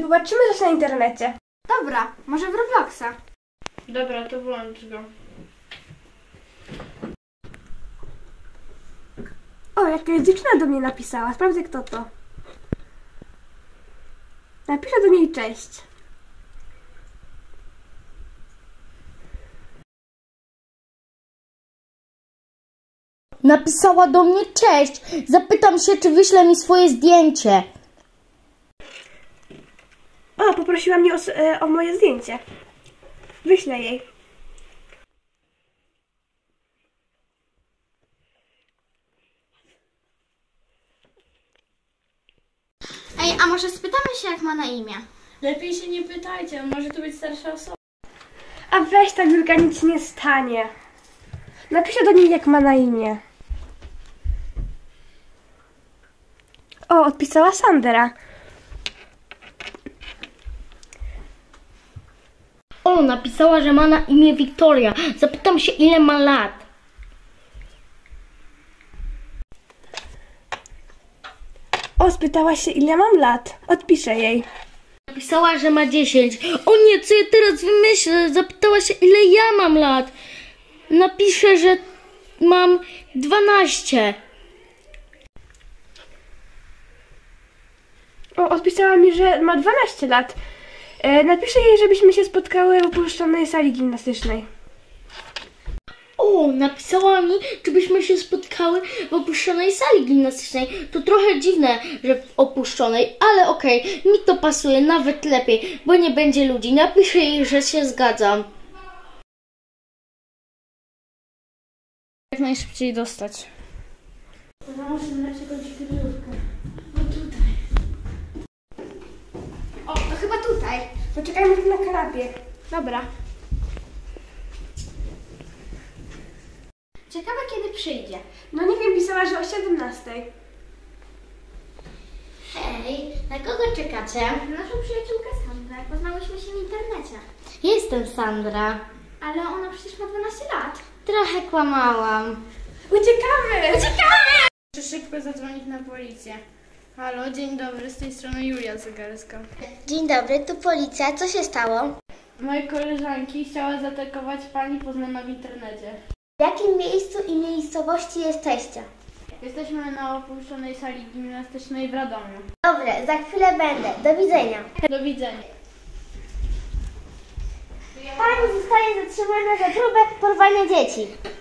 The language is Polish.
Zobaczymy coś na internecie. Dobra, może w Robloxa. Dobra, to włącz go. O, jakaś dziewczyna do mnie napisała. Sprawdzę, kto to. Napiszę do niej cześć. Napisała do mnie cześć. Zapytam się, czy wyśle mi swoje zdjęcie. O, poprosiła mnie o moje zdjęcie. Wyślę jej. Ej, a może spytamy się, jak ma na imię? Lepiej się nie pytajcie, może to być starsza osoba. A weź tak, Julka, nic nie stanie. Napiszę do niej, jak ma na imię. O, odpisała Sandra. O, napisała, że ma na imię Wiktoria. Zapytam się, ile ma lat. O, spytała się, ile mam lat. Odpiszę jej. Napisała, że ma 10. O nie, co ja teraz wymyślę? Zapytała się, ile ja mam lat. Napiszę, że mam 12. O, odpisała mi, że ma 12 lat. Napiszę jej, żebyśmy się spotkały w opuszczonej sali gimnastycznej. O, napisała mi, żebyśmy się spotkały w opuszczonej sali gimnastycznej. To trochę dziwne, że w opuszczonej, ale okej, mi to pasuje nawet lepiej, bo nie będzie ludzi. Napiszę jej, że się zgadzam. Jak najszybciej dostać. Muszę dać jakąś kryjówkę. No tutaj. O, to chyba tutaj. Poczekajmy tu na kanapie. Dobra. Ciekawe, kiedy przyjdzie. No nie wiem, pisała, że o 17. Hej, na kogo czekacie? Na naszą przyjaciółkę Sandrę. Poznałyśmy się w internecie. Jestem Sandra. Ale ona przecież ma 12 lat. Trochę kłamałam. Uciekamy! Muszę szybko zadzwonić na policję. Halo, dzień dobry, z tej strony Julia Zegarska. Dzień dobry, tu policja. Co się stało? Moje koleżanki chciały zaatakować pani poznaną w internecie. W jakim miejscu i miejscowości jesteście? Jesteśmy na opuszczonej sali gimnastycznej w Radomiu. Dobrze, za chwilę będę. Do widzenia. Do widzenia. Pani zostaje zatrzymana za próbę porwania dzieci.